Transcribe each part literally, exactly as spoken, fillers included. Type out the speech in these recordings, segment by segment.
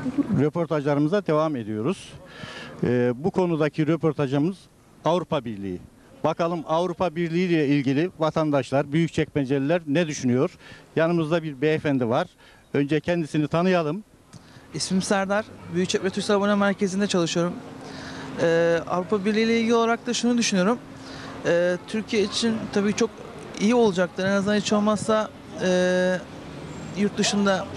Röportajlarımıza devam ediyoruz. Ee, bu konudaki röportajımız Avrupa Birliği. Bakalım Avrupa Birliği ile ilgili vatandaşlar, büyükçekmeceliler ne düşünüyor? Yanımızda bir beyefendi var. Önce kendisini tanıyalım. İsmim Serdar. Büyükçekmece Türk Sabunma Merkezi'nde çalışıyorum. Ee, Avrupa Birliği ile ilgili olarak da şunu düşünüyorum. Ee, Türkiye için tabii çok iyi olacaktır. En azından hiç olmazsa e, yurt dışındaki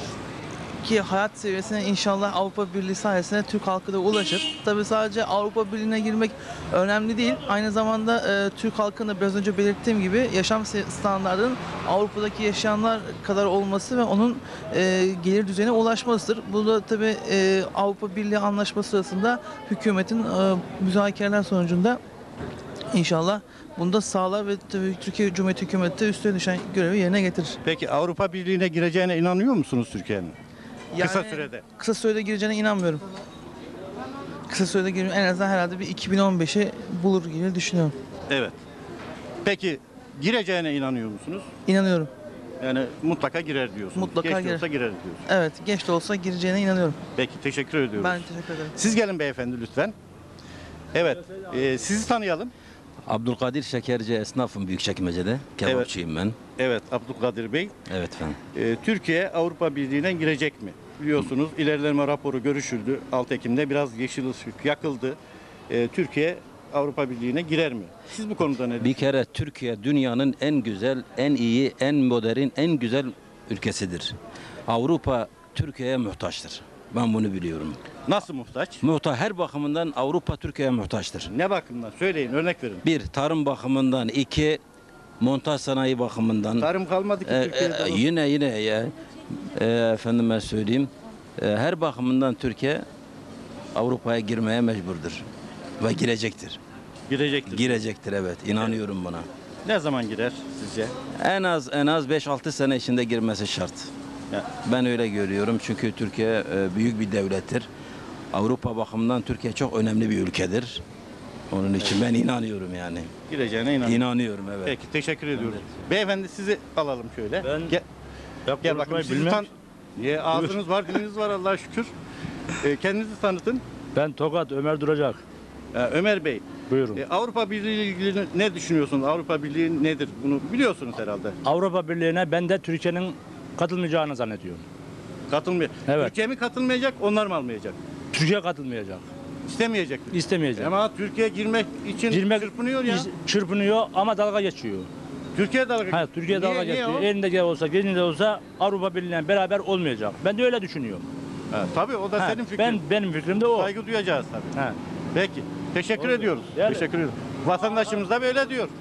hayat seviyesine inşallah Avrupa Birliği sayesinde Türk halkı da ulaşır. Tabii sadece Avrupa Birliği'ne girmek önemli değil. Aynı zamanda e, Türk halkının da biraz önce belirttiğim gibi yaşam standartının Avrupa'daki yaşayanlar kadar olması ve onun e, gelir düzeyine ulaşmasıdır. Bu da tabii e, Avrupa Birliği anlaşması sırasında hükümetin e, müzakereler sonucunda inşallah bunu da sağlar ve tabii Türkiye Cumhuriyeti hükümeti de üstüne düşen görevi yerine getirir. Peki Avrupa Birliği'ne gireceğine inanıyor musunuz Türkiye'nin? Kısa Yani sürede. Kısa sürede gireceğine inanmıyorum. Kısa sürede gireceğine en azından herhalde bir iki bin on beşi bulur gibi düşünüyorum. Evet. Peki gireceğine inanıyor musunuz? İnanıyorum. Yani mutlaka girer diyorsunuz. Mutlaka Geç de girer. olsa girer diyorsunuz. Evet, geç de olsa gireceğine inanıyorum. Peki teşekkür ediyoruz. Ben teşekkür ederim. Siz gelin beyefendi lütfen. Evet. e, sizi tanıyalım. Abdülkadir Şekerci esnafım Büyükçekmece'de. Kebapçıyım ben. Evet Abdülkadir Bey. Evet efendim. E, Türkiye Avrupa Birliği'ne girecek mi? Biliyorsunuz ilerleme raporu görüşüldü. altı Ekim'de biraz yeşil ışık yakıldı. E, Türkiye Avrupa Birliği'ne girer mi? Siz bu konuda ne Bir düşünüyorsunuz? kere Türkiye dünyanın en güzel, en iyi, en modern, en güzel ülkesidir. Avrupa Türkiye'ye muhtaçtır. Ben bunu biliyorum. Nasıl muhtaç? Muhtaç her bakımından Avrupa Türkiye'ye muhtaçtır. Ne bakımdan? Söyleyin, örnek verin. Bir, tarım bakımından. iki montaj sanayi bakımından. Tarım kalmadı ki Ee, Türkiye'de. e, yine yine ya. E, efendime söyleyeyim. E, her bakımından Türkiye Avrupa'ya girmeye mecburdur. Ve girecektir. Girecektir. Girecektir evet. İnanıyorum buna. Ne zaman girer sizce? En az en az beş altı sene içinde girmesi şart. Ya. Ben öyle görüyorum çünkü Türkiye e, büyük bir devlettir. Avrupa bakımından Türkiye çok önemli bir ülkedir. Onun için ben inanıyorum yani. Gireceğine inanıyorum. İnanıyorum evet. Peki teşekkür ediyoruz. Beyefendi sizi alalım şöyle. Ben- Gel, Ya gel bakın konuşmayı sizi bilmem. tan... Niye? Ağzınız var, diliniz var Allah'a şükür. Ee, kendinizi tanıtın. Ben Tokat Ömer Duracak. Ee, Ömer Bey, Buyurun. e, Avrupa Birliği ile ilgili ne düşünüyorsunuz? Avrupa Birliği nedir? Bunu biliyorsunuz herhalde. Avrupa Birliği'ne ben de Türkiye'nin katılmayacağını zannediyorum. Katılmıyor. Evet. Türkiye mi katılmayacak, onlar mı almayacak? Türkiye katılmayacak. İstemeyecek mi? İstemeyecek. Ama Türkiye girmek için Girmek çırpınıyor ya. is- çırpınıyor ama dalga geçiyor. Türkiye dalga Ha, Türkiye Niye- dalga niye geçiyor. o? Elinde gel olsa, gelinde olsa Avrupa Birliği'yle beraber olmayacak. Ben de öyle düşünüyorum. Ha, tabii o da Ha, senin fikrin. ben benim fikrim de o. Saygı duyacağız tabii. Ha. Peki. Teşekkür Oldu. ediyoruz. Yani. Teşekkür ediyoruz. Vatandaşımız da böyle diyor.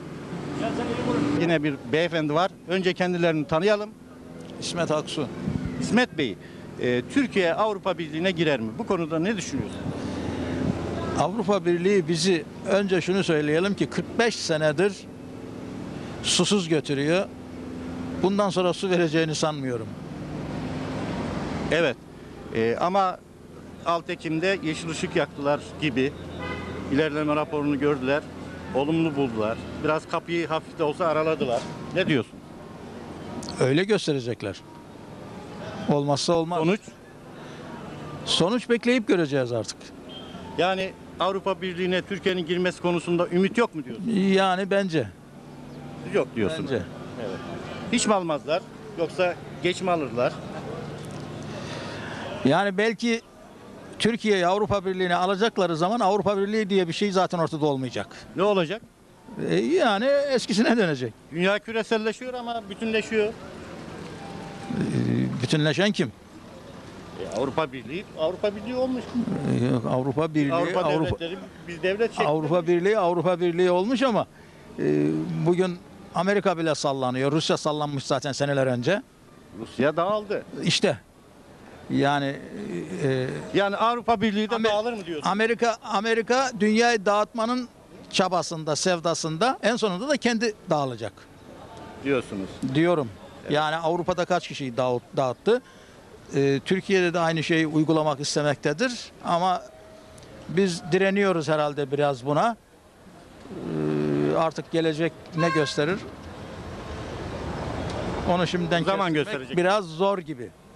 Yine bir beyefendi var. Önce kendilerini tanıyalım. İsmet Aksu. İsmet Bey, e, Türkiye Avrupa Birliği'ne girer mi? Bu konuda ne düşünüyorsunuz? Avrupa Birliği bizi önce şunu söyleyelim ki kırk beş senedir susuz götürüyor. Bundan sonra su vereceğini sanmıyorum. Evet. E, ama altı Ekim'de yeşil ışık yaktılar gibi ilerleme raporunu gördüler. Olumlu buldular. Biraz kapıyı hafif de olsa araladılar. Ne diyorsun? Öyle gösterecekler. Olmazsa olmaz. Sonuç? Sonuç bekleyip göreceğiz artık. Yani Avrupa Birliği'ne Türkiye'nin girmesi konusunda ümit yok mu diyorsun? Yani bence. Yok diyorsun. Bence. Hiç mi almazlar? Yoksa geç mi alırlar? Yani belki Türkiye'yi Avrupa Birliği'ne alacakları zaman Avrupa Birliği diye bir şey zaten ortada olmayacak. Ne olacak? E, yani eskisine dönecek. Dünya küreselleşiyor ama bütünleşiyor. E, bütünleşen kim? E, Avrupa Birliği, Avrupa Birliği olmuş. E, yok, Avrupa Birliği, Avrupa, Avrupa, devletleri bir devlet şeklinde. Avrupa Birliği Avrupa Birliği olmuş ama e, bugün Amerika bile sallanıyor. Rusya sallanmış zaten seneler önce. Rusya dağıldı. İşte yani e, Yani Avrupa Birliği de Amer- dağılır mı diyorsun? Amerika Amerika dünyayı dağıtmanın çabasında, sevdasında en sonunda da kendi dağılacak diyorsunuz. diyorum. Yani Avrupa'da kaç kişiyi dağıt, dağıttı? E, Türkiye'de de aynı şeyi uygulamak istemektedir ama biz direniyoruz herhalde biraz buna. E, artık gelecek ne gösterir? Onu şimdiden Zaman kestirmek gösterecek. biraz zor gibi.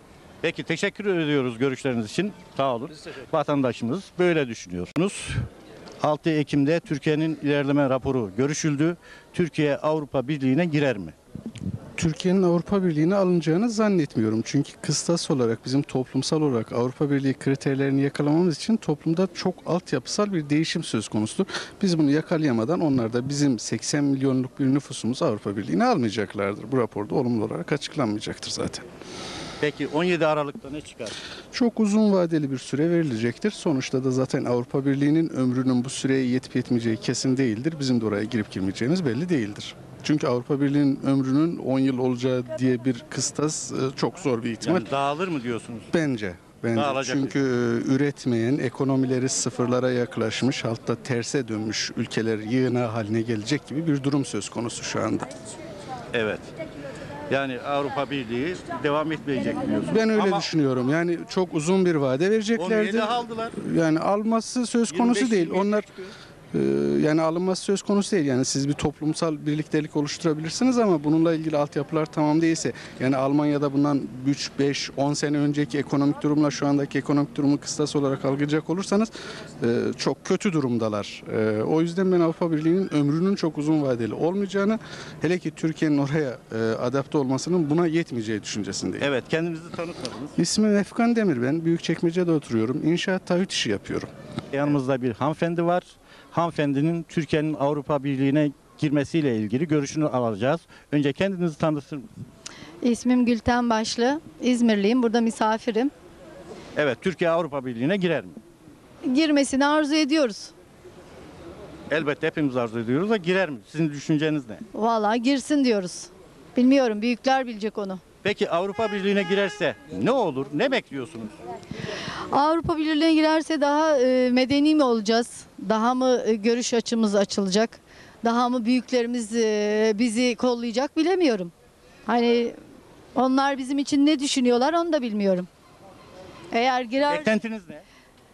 Peki teşekkür ediyoruz görüşleriniz için. Sağ olun. Vatandaşımız böyle düşünüyorsunuz. altı Ekim'de Türkiye'nin ilerleme raporu görüşüldü. Türkiye Avrupa Birliği'ne girer mi? Türkiye'nin Avrupa Birliği'ne alınacağını zannetmiyorum. Çünkü kıstas olarak bizim toplumsal olarak Avrupa Birliği kriterlerini yakalamamız için toplumda çok altyapısal bir değişim söz konusudur. Biz bunu yakalayamadan onlar da bizim seksen milyonluk bir nüfusumuz Avrupa Birliği'ne almayacaklardır. Bu raporda olumlu olarak açıklanmayacaktır zaten. Peki on yedi Aralık'ta ne çıkar? Çok uzun vadeli bir süre verilecektir. Sonuçta da zaten Avrupa Birliği'nin ömrünün bu süreye yetip yetmeyeceği kesin değildir. Bizim de oraya girip girmeyeceğimiz belli değildir. Çünkü Avrupa Birliği'nin ömrünün on yıl olacağı diye bir kıstas e, çok zor bir ihtimal. Yani dağılır mı diyorsunuz? Bence. Bence. Dağılacak Çünkü e, üretmeyen, ekonomileri sıfırlara yaklaşmış, hatta terse dönmüş ülkeler yığına haline gelecek gibi bir durum söz konusu şu anda. Evet. Yani Avrupa Birliği devam etmeyecek diyorsunuz. Ben öyle Ama düşünüyorum. Yani çok uzun bir vade on vereceklerdi. yedi aldılar. Yani alması söz konusu yirmi beş, değil. yirmi yedi Onlar çıkıyor. Ee, yani alınması söz konusu değil. Yani siz bir toplumsal birliktelik oluşturabilirsiniz ama bununla ilgili altyapılar tamam değilse, yani Almanya'da bundan üç, beş, on sene önceki ekonomik durumla şu andaki ekonomik durumu kıstas olarak algılayacak olursanız e, çok kötü durumdalar. E, o yüzden ben Avrupa Birliği'nin ömrünün çok uzun vadeli olmayacağını, hele ki Türkiye'nin oraya e, adapte olmasının buna yetmeyeceği düşüncesindeyim. Evet, kendinizi tanıtmadınız. İsmim Efkan Demir, ben Büyükçekmece'de oturuyorum. İnşaat taahhüt işi yapıyorum. Yanımızda bir hanımefendi var. Hanımefendinin Türkiye'nin Avrupa Birliği'ne girmesiyle ilgili görüşünü alacağız. Önce kendinizi tanıtır mısınız? İsmim Gülten Başlı. İzmirliyim. Burada misafirim. Evet, Türkiye Avrupa Birliği'ne girer mi? Girmesini arzu ediyoruz. Elbette hepimiz arzu ediyoruz da girer mi? Sizin düşünceniz ne? Vallahi girsin diyoruz. Bilmiyorum. Büyükler bilecek onu. Peki Avrupa Birliği'ne girerse ne olur? Ne bekliyorsunuz? Avrupa Birliği'ne girerse daha e, medeni mi olacağız? Daha mı e, görüş açımız açılacak? Daha mı büyüklerimiz e, bizi kollayacak bilemiyorum. Hani onlar bizim için ne düşünüyorlar onu da bilmiyorum. Eğer girer Beklentiniz ne?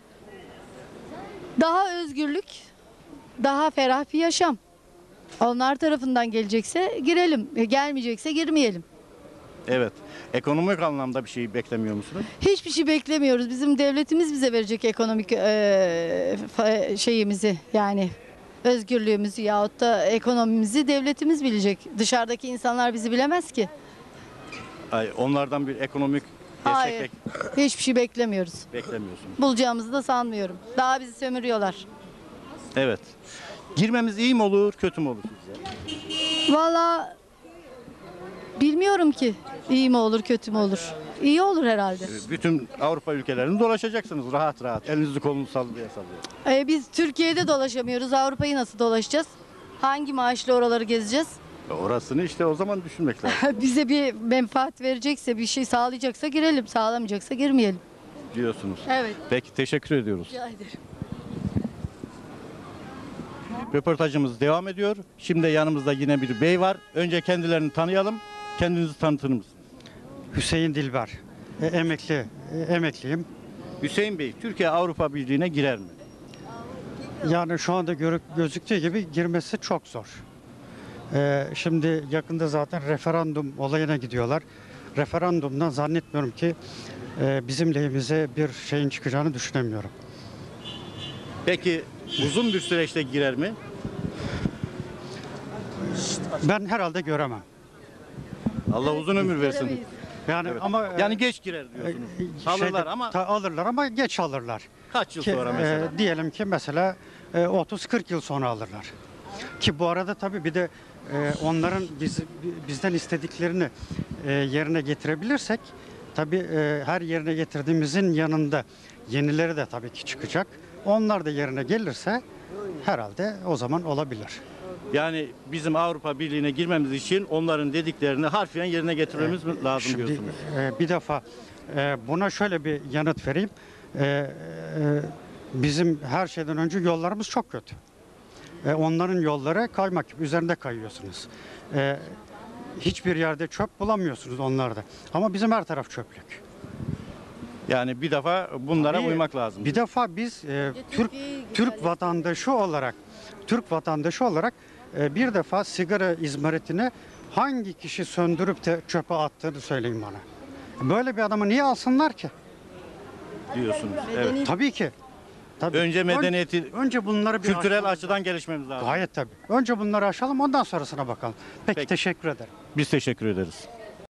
daha özgürlük, daha ferah bir yaşam. Onlar tarafından gelecekse girelim. E, Gelmeyecekse girmeyelim. Evet. Ekonomik anlamda bir şey beklemiyor musunuz? Hiçbir şey beklemiyoruz. Bizim devletimiz bize verecek ekonomik e, fa- şeyimizi, yani özgürlüğümüzü yahut da ekonomimizi devletimiz bilecek. Dışarıdaki insanlar bizi bilemez ki. Ay, onlardan bir ekonomik destek Hayır. bek- Hiçbir şey beklemiyoruz. beklemiyorsunuz. Bulacağımızı da sanmıyorum. Daha bizi sömürüyorlar. Evet. Girmemiz iyi mi olur, kötü mü olur sizce? Valla bilmiyorum ki iyi mi olur, kötü mü olur. İyi olur herhalde. Bütün Avrupa ülkelerini dolaşacaksınız rahat rahat. Elinizi kolunuzu sallaya sallaya. E, biz Türkiye'de dolaşamıyoruz. Avrupa'yı nasıl dolaşacağız? Hangi maaşla oraları gezeceğiz? Orasını işte o zaman düşünmek lazım Bize bir menfaat verecekse, bir şey sağlayacaksa girelim, sağlamayacaksa girmeyelim. diyorsunuz. Evet. Peki teşekkür ediyoruz. Rica ederim. Röportajımız devam ediyor. Şimdi yanımızda yine bir bey var. Önce kendilerini tanıyalım. Kendinizi tanıtır mısınız? Hüseyin Dilber. E, emekli, e, emekliyim. Hüseyin Bey, Türkiye Avrupa Birliği'ne girer mi? Yani şu anda görü- gözüktüğü gibi girmesi çok zor. E, şimdi yakında zaten referandum olayına gidiyorlar. Referandumdan zannetmiyorum ki e, bizim lehimize bir şeyin çıkacağını düşünemiyorum. Peki uzun bir süreçte girer mi? Ben herhalde göremem. Allah uzun ömür versin. Yani Evet. ama e, Yani geç girer diyorsunuz. e, Alırlar şeyde- ama ta- alırlar ama geç alırlar. kaç yıl Ki, sonra e, mesela? diyelim ki mesela e, otuz kırk yıl sonra alırlar. Ki bu arada tabii bir de e, onların biz, bizden istediklerini e, yerine getirebilirsek tabii e, her yerine getirdiğimizin yanında yenileri de tabii ki çıkacak. Onlar da yerine gelirse herhalde o zaman olabilir. Yani bizim Avrupa Birliği'ne girmemiz için onların dediklerini harfiyen yerine getirmemiz mi lazım Şimdi diyorsunuz? e, bir defa e, buna şöyle bir yanıt vereyim. E, e, bizim her şeyden önce yollarımız çok kötü. E, onların yolları kaymak gibi üzerinde kayıyorsunuz. E, hiçbir yerde çöp bulamıyorsunuz onlarda. Ama bizim her taraf çöplük. Yani bir defa bunlara Bir- uymak lazım. Bir defa biz e, Türk Türk vatandaşı olarak Türk vatandaşı olarak e, bir defa sigara izmaritini hangi kişi söndürüp de çöpe attığını söyleyin bana. Böyle bir adamı niye alsınlar ki? diyorsunuz. Evet. Medeni- Tabii ki. Tabii. Önce medeniyeti Ön- önce bunları bir kültürel aşalım. açıdan gelişmemiz lazım. Gayet tabii. Önce bunları aşalım, ondan sonrasına bakalım. Peki, Peki. teşekkür ederim. Biz teşekkür ederiz.